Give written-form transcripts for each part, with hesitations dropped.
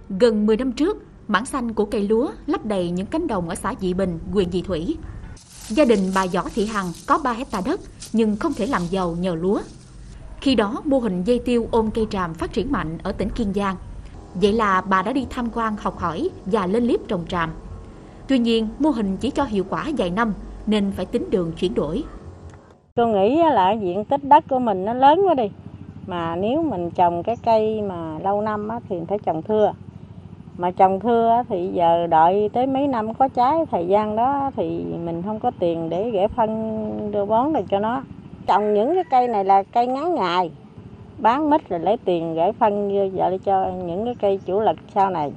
Gần 10 năm trước, mảng xanh của cây lúa lấp đầy những cánh đồng ở xã Dị Bình, huyện Dị Thủy. Gia đình bà Võ Thị Hằng có 3 hectare đất nhưng không thể làm giàu nhờ lúa. Khi đó, mô hình dây tiêu ôm cây tràm phát triển mạnh ở tỉnh Kiên Giang. Vậy là bà đã đi tham quan học hỏi và lên liếp trồng tràm. Tuy nhiên, mô hình chỉ cho hiệu quả vài năm nên phải tính đường chuyển đổi. Tôi nghĩ là diện tích đất của mình nó lớn quá đi. Mà nếu mình trồng cái cây mà lâu năm thì phải trồng thưa. Mà trồng thưa thì giờ đợi tới mấy năm có trái, thời gian đó thì mình không có tiền để rễ phân đưa bón được cho nó. Trồng những cái cây này là cây ngắn ngày, bán mít rồi lấy tiền rễ phân để cho những cái cây chủ lực sau này.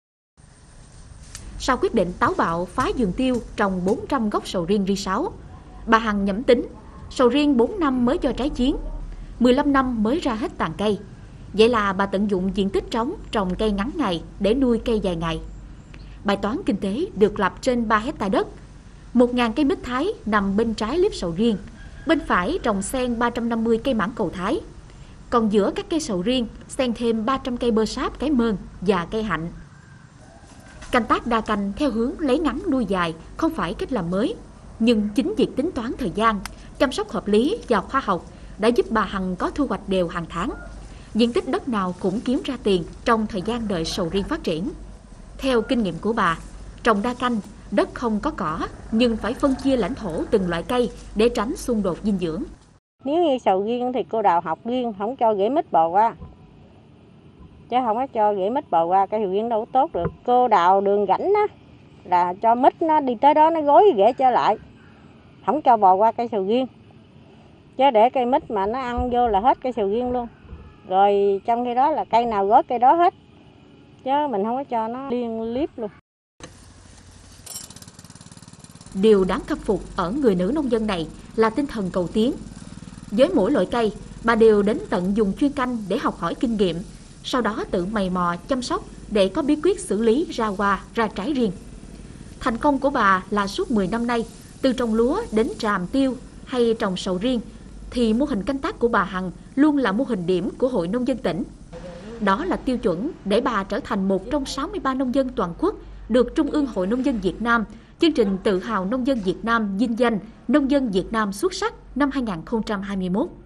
Sau quyết định táo bạo phá vườn tiêu trồng 400 gốc sầu riêng ri 6, bà Hằng nhẩm tính sầu riêng 4 năm mới cho trái chín, 15 năm mới ra hết tàn cây. Vậy là bà tận dụng diện tích trống trồng cây ngắn ngày để nuôi cây dài ngày. Bài toán kinh tế được lập trên 3 hectare đất. 1.000 cây mít Thái nằm bên trái liếp sầu riêng, bên phải trồng xen 350 cây mãng cầu Thái. Còn giữa các cây sầu riêng xen thêm 300 cây bơ sáp cái mơn và cây hạnh. Canh tác đa canh theo hướng lấy ngắn nuôi dài không phải cách làm mới, nhưng chính việc tính toán thời gian, chăm sóc hợp lý và khoa học đã giúp bà Hằng có thu hoạch đều hàng tháng. Diện tích đất nào cũng kiếm ra tiền trong thời gian đợi sầu riêng phát triển. Theo kinh nghiệm của bà, trồng đa canh, đất không có cỏ nhưng phải phân chia lãnh thổ từng loại cây để tránh xung đột dinh dưỡng. Nếu như sầu riêng thì cô đào học riêng, không cho rễ mít bò qua. Chứ không có cho rễ mít bò qua, cây sầu riêng đâu có tốt được. Cô đào đường rãnh á, là cho mít nó đi tới đó nó gối rễ trở lại. Không cho bò qua cây sầu riêng. Chứ để cây mít mà nó ăn vô là hết cây sầu riêng luôn. Rồi trong khi đó là cây nào gối cây đó hết. Chứ mình không có cho nó liên liếp luôn. Điều đáng khâm phục ở người nữ nông dân này là tinh thần cầu tiến. Với mỗi loại cây, bà đều đến tận vùng chuyên canh để học hỏi kinh nghiệm, sau đó tự mày mò chăm sóc để có bí quyết xử lý ra hoa, ra trái riêng. Thành công của bà là suốt 10 năm nay, từ trồng lúa đến tràm tiêu hay trồng sầu riêng, thì mô hình canh tác của bà Hằng luôn là mô hình điểm của Hội Nông dân tỉnh. Đó là tiêu chuẩn để bà trở thành một trong 63 nông dân toàn quốc được Trung ương Hội Nông dân Việt Nam, chương trình tự hào nông dân Việt Nam vinh danh nông dân Việt Nam xuất sắc năm 2021.